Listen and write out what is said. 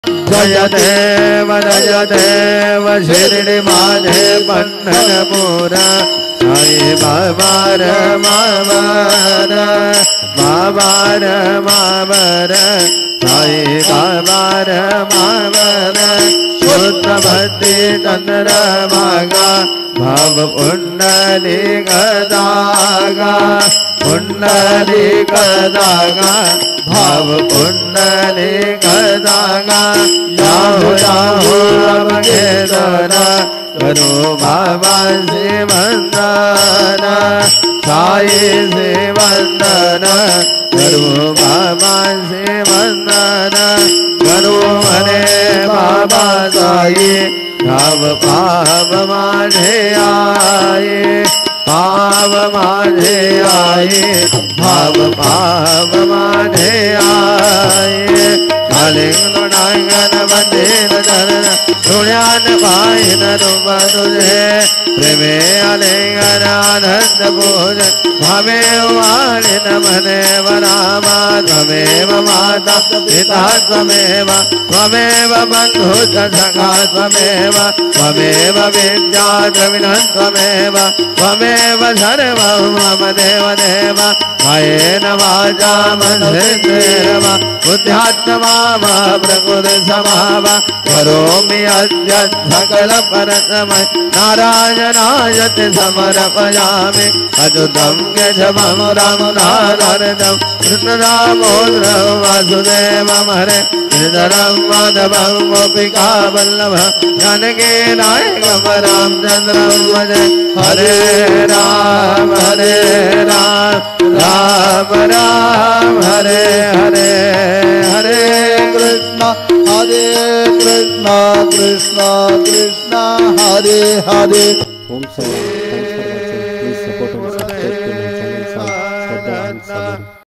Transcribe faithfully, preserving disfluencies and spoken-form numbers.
जय देव जय देव शिरडी माझे पंढरपूर साई बाबा रे मावर मावर मावर साई बाबा रे मावर शुद्ध भक्ति चंद्र भागा भाव पुंडली गदागा पुंडली गदागा भाव पुंडली गदागा जाहो जाहो रमगे दरा करो बाबा से वंदना साई से वंदना करो बाबा से वंदना करो हरे बाबा साई भाव पाव माझे आए पाव माझे आए भाव पाव माझे आए कालिंग डांगन बंदेन धरन सुण्यान पायन रूप तुझे प्रेमे अलिंगन आनंद भोज भावे वालिन मनेव रामा त्वमेव माता पिता त्वमेव त्वमेव बन्धु सखा त्वमेव त्वमेव विद्या द्रविणं त्वमेव त्वमेव सर्वं मम देव देव कायेन वाचा मनसेन्द्रियेण वा बुद्ध्यात्मा वा प्रकृति समाव करोमि अद्य सकल परतमः नारायणायते समर्पयामि अच्युतं केशवं रामनारायणं कृष्णदामोदरं वासुदेवं हरे श्रीधरं माधवं गोपिका वल्लभं जानकी नायकं रामचन्द्रं भजे हरे राम हरे राम राम राम हरे हरे हरे कृष्ण हरे Krishna Krishna Krishna Hare Hare. Om Sawant. Thanks for watching. Please support and subscribe to my channel Sai Shraddha and Sabari.